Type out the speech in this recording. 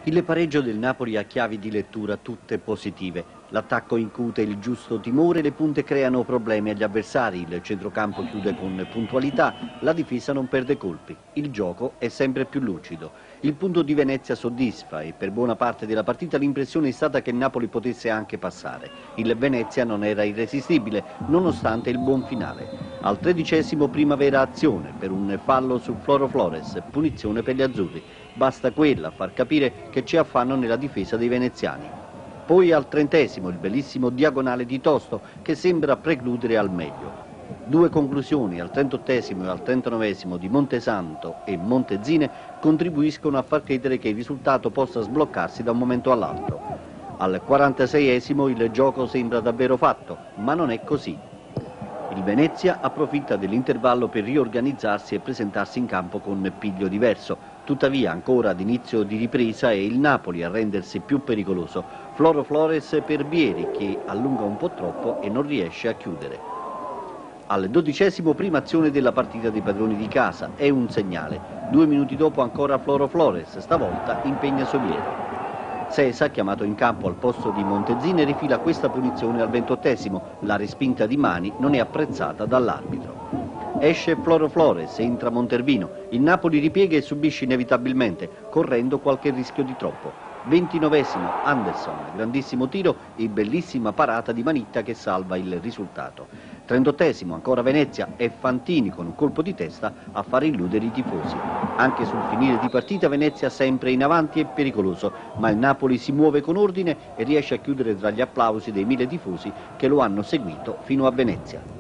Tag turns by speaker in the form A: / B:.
A: Il pareggio del Napoli ha chiavi di lettura tutte positive. L'attacco incute il giusto timore, le punte creano problemi agli avversari, il centrocampo chiude con puntualità, la difesa non perde colpi. Il gioco è sempre più lucido. Il punto di Venezia soddisfa e per buona parte della partita l'impressione è stata che il Napoli potesse anche passare. Il Venezia non era irresistibile, nonostante il buon finale. Al 13° Primavera azione per un fallo su Floro Flores, punizione per gli azzurri. Basta quella a far capire che c'è affanno nella difesa dei veneziani. Poi al 30° il bellissimo diagonale di Tosto che sembra precludere al meglio. Due conclusioni al 38° e al 39° di Montesanto e Montezine contribuiscono a far credere che il risultato possa sbloccarsi da un momento all'altro. Al 46° il gioco sembra davvero fatto, ma non è così. Il Venezia approfitta dell'intervallo per riorganizzarsi e presentarsi in campo con piglio diverso. Tuttavia ancora ad inizio di ripresa è il Napoli a rendersi più pericoloso. Floro Flores per Vieri che allunga un po' troppo e non riesce a chiudere. Al 12° prima azione della partita dei padroni di casa, è un segnale. 2 minuti dopo ancora Floro Flores, stavolta impegna Soviero. Sesa, chiamato in campo al posto di Montezine, rifila questa punizione al 28°. La respinta di Mani non è apprezzata dall'arbitro. Esce Floro Flores, entra Montervino. Il Napoli ripiega e subisce inevitabilmente, correndo qualche rischio di troppo. 29° Anderson, grandissimo tiro e bellissima parata di Manitta che salva il risultato. 38° ancora Venezia e Fantini con un colpo di testa a fare illudere i tifosi. Anche sul finire di partita Venezia sempre in avanti e pericoloso, ma il Napoli si muove con ordine e riesce a chiudere tra gli applausi dei 1000 tifosi che lo hanno seguito fino a Venezia.